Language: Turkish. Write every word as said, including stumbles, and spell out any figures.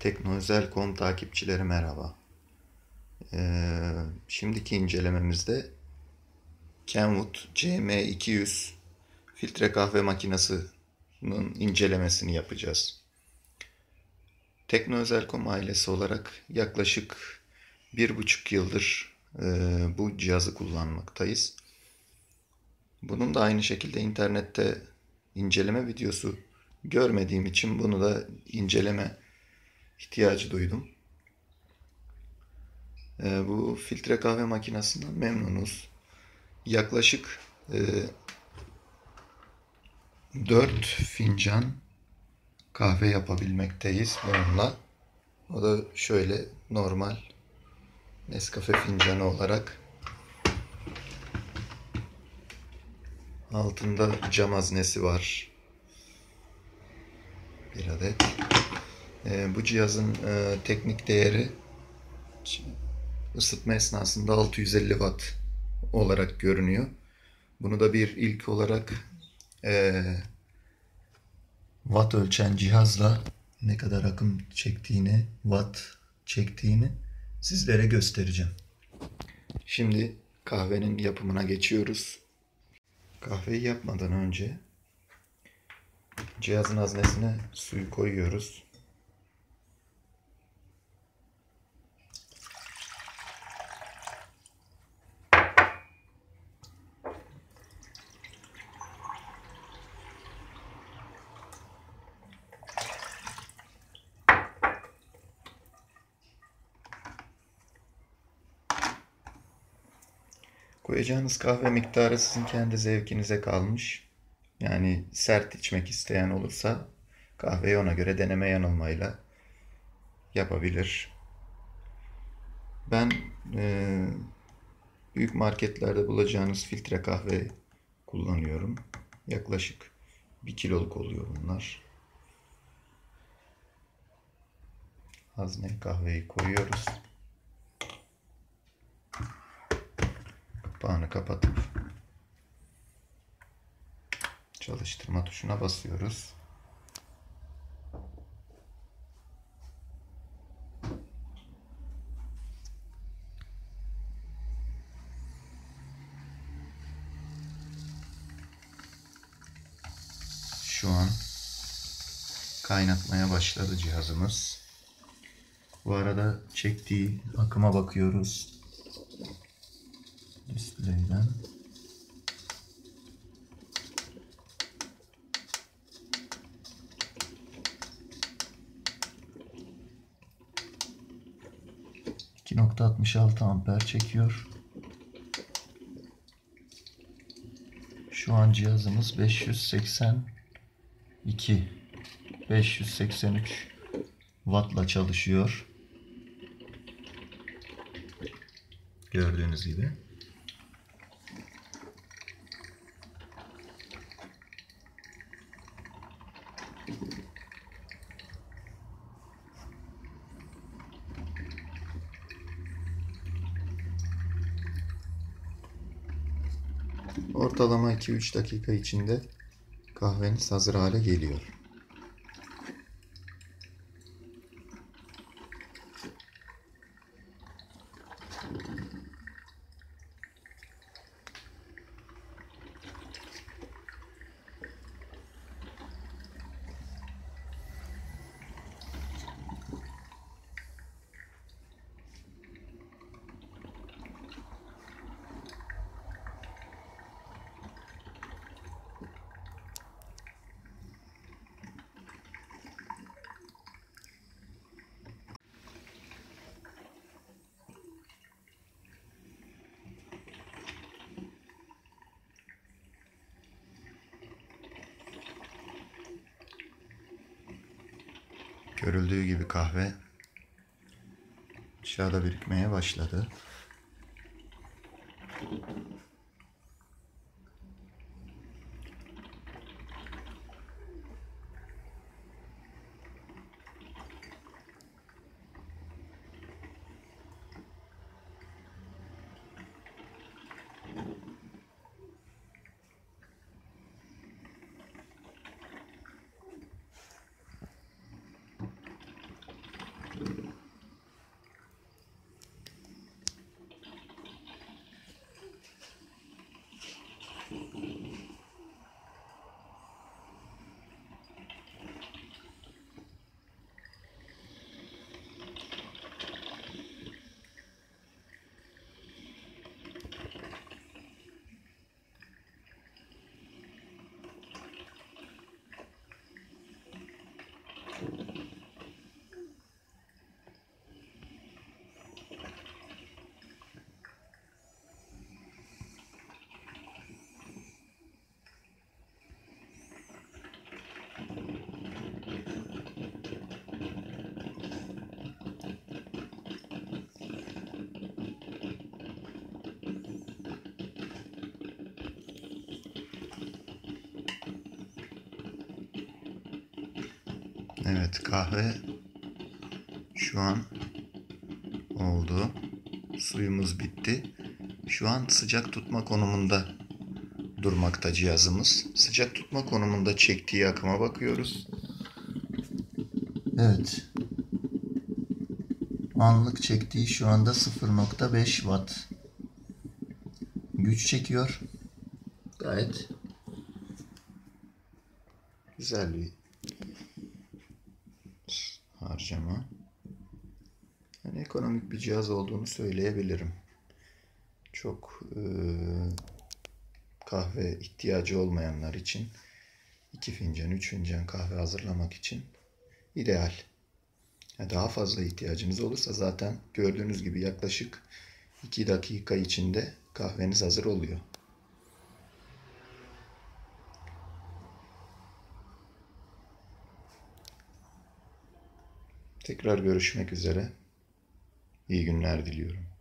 Teknoözel nokta com takipçileri merhaba. Ee, şimdiki incelememizde Kenwood C M iki yüz filtre kahve makinesinin incelemesini yapacağız. Teknoözel nokta com ailesi olarak yaklaşık bir buçuk yıldır e, bu cihazı kullanmaktayız. Bunun da aynı şekilde internette inceleme videosu görmediğim için bunu da inceleme ihtiyacı duydum. E, bu filtre kahve makinesinden memnunuz. Yaklaşık e, dört fincan kahve yapabilmekteyiz bununla. O da şöyle normal Nescafe fincanı olarak. Altında cam haznesi var. Bir adet. E, bu cihazın e, teknik değeri ısıtma esnasında altı yüz elli watt olarak görünüyor. Bunu da bir ilk olarak e, watt ölçen cihazla ne kadar akım çektiğini, watt çektiğini sizlere göstereceğim. Şimdi kahvenin yapımına geçiyoruz. Kahveyi yapmadan önce cihazın haznesine suyu koyuyoruz. Koyacağınız kahve miktarı sizin kendi zevkinize kalmış. Yani sert içmek isteyen olursa kahveyi ona göre deneme yanılmayla yapabilir. Ben e, büyük marketlerde bulacağınız filtre kahve kullanıyorum. Yaklaşık bir kiloluk oluyor bunlar. Hazneye kahveyi koyuyoruz. Kapağını kapatıp çalıştırma tuşuna basıyoruz. Şu an kaynatmaya başladı cihazımız. Bu arada çektiği akıma bakıyoruz. Display'den. iki nokta altmış altı amper çekiyor. Şu an cihazımız beş yüz seksen iki beş yüz seksen üç wattla çalışıyor. Gördüğünüz gibi. Ortalama iki üç dakika içinde kahveniz hazır hale geliyor. Görüldüğü gibi kahve aşağıda birikmeye başladı. Evet, kahve şu an oldu. Suyumuz bitti. Şu an sıcak tutma konumunda durmakta cihazımız. Sıcak tutma konumunda çektiği akıma bakıyoruz. Evet. Anlık çektiği şu anda sıfır nokta beş watt güç çekiyor. Gayet güzel bir harcama. Yani ekonomik bir cihaz olduğunu söyleyebilirim. Çok e, kahve ihtiyacı olmayanlar için iki fincan, üç fincan kahve hazırlamak için ideal. Yani daha fazla ihtiyacınız olursa zaten gördüğünüz gibi yaklaşık iki dakika içinde kahveniz hazır oluyor. Tekrar görüşmek üzere. İyi günler diliyorum.